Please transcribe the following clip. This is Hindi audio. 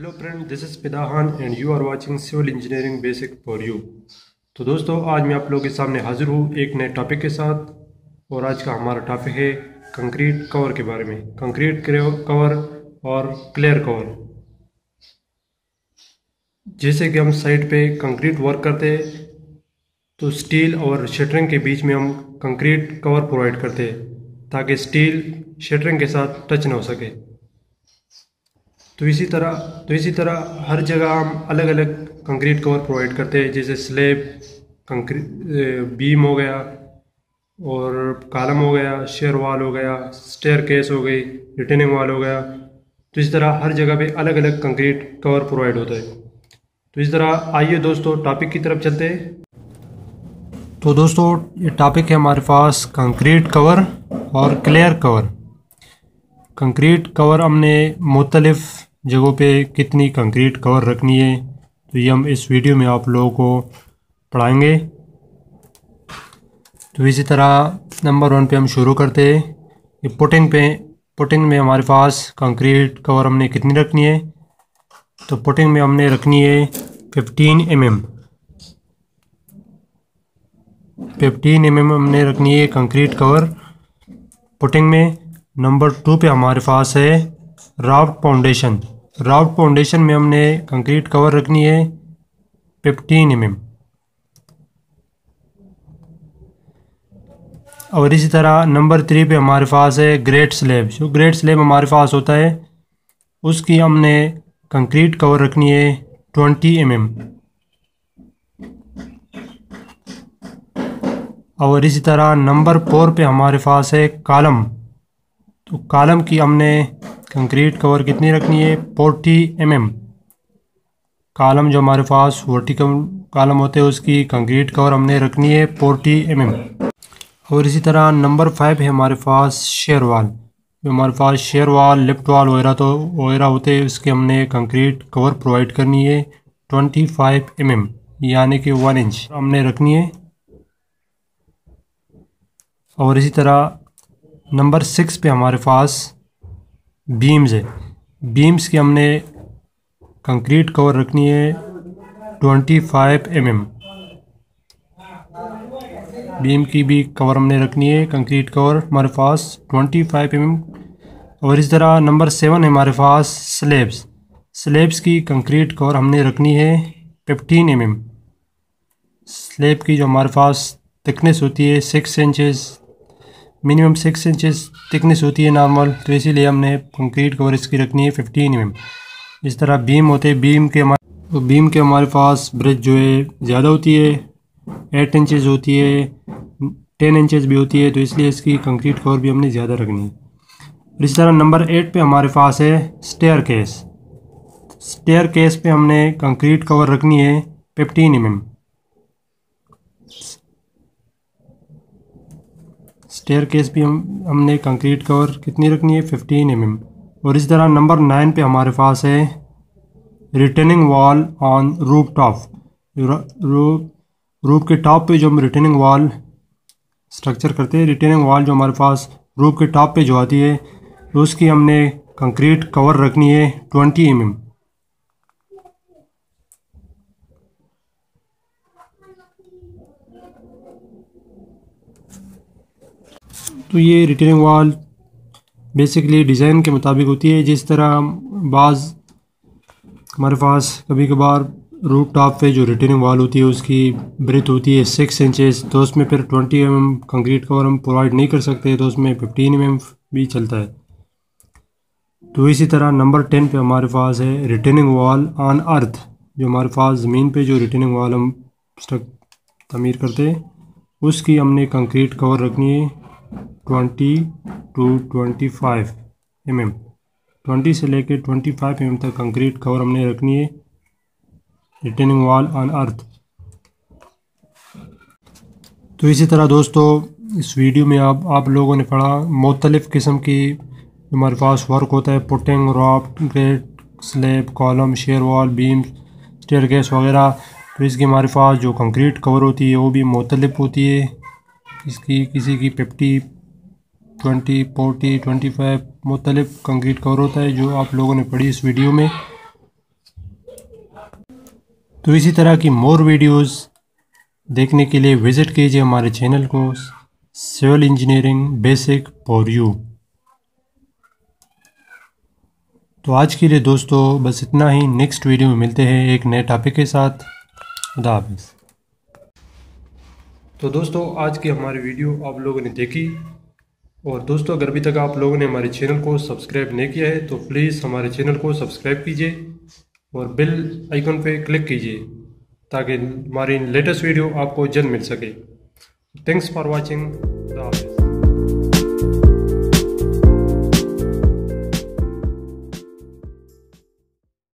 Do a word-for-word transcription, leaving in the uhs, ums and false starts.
हेलो फ्रेंड, दिस इज़ पिदाहान and you are watching civil engineering basic for you. तो दोस्तों, आज मैं आप लोगों के सामने हाजिर हूँ एक नए टॉपिक के साथ। और आज का हमारा टॉपिक है कंक्रीट कवर के बारे में। कंक्रीट कवर और क्लियर कवर। जैसे कि हम साइट पे कंक्रीट वर्क करते हैं तो स्टील और शटरिंग के बीच में हम कंक्रीट कवर प्रोवाइड करते हैं ताकि स्टील शटरिंग के साथ टच ना हो सके। तो इसी तरह तो इसी तरह हर जगह हम अलग अलग कंक्रीट कवर प्रोवाइड करते हैं, जैसे स्लैब, कंक्रीट बीम हो गया और कॉलम हो गया, शेयर वॉल हो गया, स्टेयर केस हो गई, रिटेनिंग वॉल हो गया। तो इस तरह हर जगह पे अलग अलग कंक्रीट कवर प्रोवाइड होता है। तो इस तरह आइए दोस्तों टॉपिक की तरफ चलते हैं। तो दोस्तों, ये टॉपिक है हमारे पास कंक्रीट कवर और क्लियर कवर। कंक्रीट कवर हमने मुख्तलिफ जगहों पे कितनी कंक्रीट कवर रखनी है, तो ये हम इस वीडियो में आप लोगों को पढ़ाएंगे। तो इसी तरह नंबर वन पे हम शुरू करते हैं। ये पुटिंग पे पुटिंग में हमारे पास कंक्रीट कवर हमने कितनी रखनी है, तो पुटिंग में हमने रखनी है fifteen M M fifteen M M हमने रखनी है कंक्रीट कवर पुटिंग में। नंबर टू पे हमारे पास है राफ्ट फाउंडेशन। राफ्ट फाउंडेशन में हमने कंक्रीट कवर रखनी है फिफ्टीन एम एम। और इसी तरह नंबर थ्री पे हमारे पास है ग्रेट स्लैब। जो ग्रेट स्लैब हमारे पास होता है उसकी हमने कंक्रीट कवर रखनी है ट्वेंटी एम एम। और इसी तरह नंबर फोर पे हमारे पास है कॉलम। तो कॉलम की हमने कंक्रीट कवर कितनी रखनी है, फोर्टी एम एम। कॉलम जो हमारे पास वर्टिकल कॉलम होते हैं उसकी कंक्रीट कवर हमने रखनी है फोर्टी एम एम। और इसी तरह नंबर फाइव है हमारे पास शेयर वॉल। जो हमारे पास शेयर वॉल, लिफ्ट वॉल वगैरह तो वगैरह होते हैं, उसके हमने कंक्रीट कवर प्रोवाइड करनी है ट्वेंटी फाइव एम एम, यानी कि वन इंच हमने रखनी है। और इसी तरह नंबर सिक्स पे हमारे पास बीम्स है। बीम्स की हमने कंक्रीट कवर रखनी है twenty five M M. Beam की भी कवर हमने रखनी है कंक्रीट कवर हमारे पास ट्वेंटी फाइव एम एम। और इस तरह नंबर सेवन है हमारे पास स्लैब्स। स्लैब्स की कंक्रीट कवर हमने रखनी है फिफ्टीन एम एम। स्लैब की जो हमारे पास थिकनेस होती है six inches, minimum six inches thickness होती है नॉर्मल, तो इसीलिए हमने कंक्रीट कवर इसकी रखनी है फिफ्टीन एम एम। इस तरह बीम होते हैं, बीम के हमारे तो बीम के हमारे पास ब्रिज जो है ज़्यादा होती है, एट इंचेस होती है, टेन इंचेस भी होती है, तो इसलिए इसकी कंक्रीट कवर भी हमने ज़्यादा रखनी है। और इस तरह नंबर एट पे हमारे पास है स्टेयर केस। स्टेयर केस पे हमने कंक्रीट कवर रखनी है fifteen M M. Staircase भी हम हमने कंक्रीट कवर कितनी रखनी है फिफ्टीन एम एम। और इस तरह नंबर नाइन पे हमारे पास है retaining wall on roof top. Roof roof के टॉप पे जो हम रिटेनिंग वॉल स्ट्रक्चर करते हैं, रिटेनिंग वॉल जो हमारे पास रूफ के टॉप पे जो आती है, तो उसकी हमने कंक्रीट कवर रखनी है ट्वेंटी एम एम। तो ये रिटेनिंग वॉल बेसिकली डिज़ाइन के मुताबिक होती है। जिस तरह बाज़ हमारे पास कभी कभार रूफ टॉप पे जो रिटेनिंग वॉल होती है उसकी ब्रेथ होती है सिक्स इंचेस, तो उसमें फिर twenty M M concrete cover हम प्रोवाइड नहीं कर सकते, तो उसमें फिफ्टीन एम एम भी चलता है। तो इसी तरह नंबर टेन पे हमारे पास है रिटेनिंग वॉल ऑन अर्थ। जो हमारे पास ज़मीन पे जो रिटेनिंग वॉल हम तमीर करते हैं उसकी हमने कंक्रीट कवर रखनी है twenty to twenty five M M. Twenty से लेकर ट्वेंटी फाइव एम एम तक कंक्रीट कवर हमने रखनी है रिटेनिंग वॉल ऑन अर्थ। तो इसी तरह दोस्तों, इस वीडियो में आप आप लोगों ने पढ़ा मुख्तलिफ़ किस्म की हमारे पास वर्क होता है, footing, raft, grade slab, column, shear wall, beam, staircase वगैरह। तो इसकी हमारे पास जो कंक्रीट कवर होती है वो भी मुख्तलिफ होती है। इसकी किसी की fifty, twenty, forty, twenty five मुख्तलिफ कंक्रीट कवर होता है जो आप लोगों ने पढ़ी इस वीडियो में। तो इसी तरह की मोर वीडियोस देखने के लिए विज़िट कीजिए हमारे चैनल को, civil engineering basic for you. तो आज के लिए दोस्तों बस इतना ही। नेक्स्ट वीडियो में मिलते हैं एक नए टॉपिक के साथ। खुदा हाफिज़। तो दोस्तों आज की हमारी वीडियो आप लोगों ने देखी, और दोस्तों अगर अभी तक आप लोगों ने हमारे चैनल को सब्सक्राइब नहीं किया है तो प्लीज़ हमारे चैनल को सब्सक्राइब कीजिए और बेल आइकन पे क्लिक कीजिए ताकि हमारी लेटेस्ट वीडियो आपको जल्द मिल सके। Thanks for watching.